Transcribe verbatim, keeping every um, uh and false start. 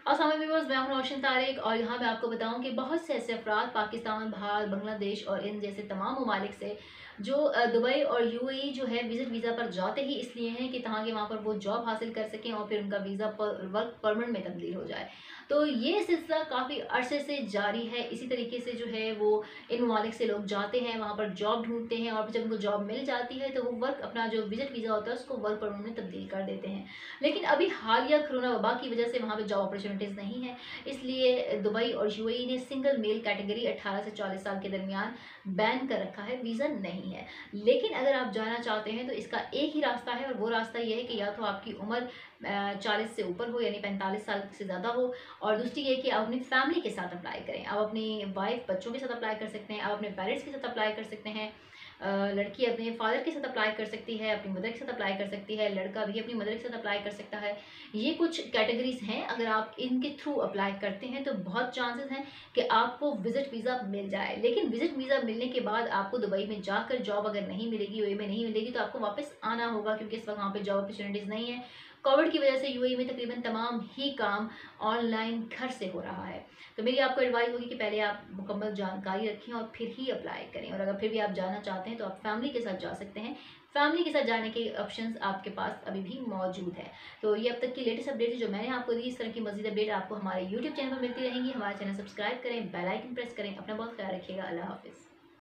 अस्सलाम वालेकुम व्यूअर्स, मैं हूं रोशन तारिक और यहाँ मैं आपको बताऊं कि बहुत से ऐसे अफराद पाकिस्तान, भारत, बांग्लादेश और इन जैसे तमाम ममालिक से जो अ, दुबई और यूएई जो है विजिट वीज़ा पर जाते ही इसलिए हैं कि ताकि वहाँ पर वो जॉब हासिल कर सकें और फिर उनका वीज़ा पर वर्क परमिट में तब्दील हो जाए। तो ये सिलसिला काफ़ी अरसे से जारी है। इसी तरीके से जो है वो इन ममालिक से लोग जाते हैं, वहाँ पर जॉब ढूंढते हैं और जब उनको जॉब मिल जाती है तो वो वर्क अपना जो विजिट वीज़ा होता है उसको वर्क परमिट में तब्दील कर देते हैं। लेकिन अभी हालिया कोरोना वबा की वजह से वहाँ पे जॉब अपॉर्चुनिटीज़ नहीं है, इसलिए दुबई और यूएई ने सिंगल मेल कैटेगरी अठारह से चालीस साल के दरमियान बैन कर रखा है, वीज़ा नहीं है। लेकिन अगर आप जाना चाहते हैं तो इसका एक ही रास्ता है और वो रास्ता ये है कि या तो आपकी उम्र चालीस से ऊपर हो यानी पैंतालीस साल से ज़्यादा हो, और दूसरी ये कि आप अपनी फैमिली के साथ अप्लाई करें। आप अपनी वाइफ बच्चों के साथ अप्लाई कर सकते हैं, आप अपने पेरेंट्स के साथ अप्लाई कर सकते हैं। अ, लड़की अपने फादर के साथ अप्लाई कर सकती है, अपनी मदर के साथ अप्लाई कर सकती है, लड़का भी अपनी मदर के साथ अप्लाई कर सकता है। ये कुछ कैटेगरीज हैं, अगर आप इनके थ्रू अप्लाई करते हैं तो बहुत चांसेस हैं कि आपको विजिट वीज़ा मिल जाए। लेकिन विजिट वीज़ा मिलने के बाद आपको दुबई में जाकर जॉब अगर नहीं मिलेगी, यूएई में नहीं मिलेगी, तो आपको वापस आना होगा क्योंकि इस वक्त वहाँ पे जॉब अपॉर्चुनिटीज़ नहीं है। कोविड की वजह से यूएई में तकरीबन तमाम ही काम ऑनलाइन घर से हो रहा है। तो मेरी आपको एडवाइस होगी कि पहले आप मुकम्मल जानकारी रखें और फिर ही अप्लाई करें। और अगर फिर भी आप जाना चाहते हैं तो आप फैमिली के साथ जा सकते हैं। फैमिली के साथ जाने के ऑप्शंस आपके पास अभी भी मौजूद है। तो ये अब तक की लेटेस्ट अपडेट है जो मैंने आपको दी। इस तरह की मजीद अपडेट आपको हमारे यूट्यूब चैनल पर मिलती रहेंगी। हमारा चैनल सब्सक्राइब करें, बेल आइकन प्रेस करें। अपना बहुत ख्याल रखिएगा। अल्लाह हाफिज़।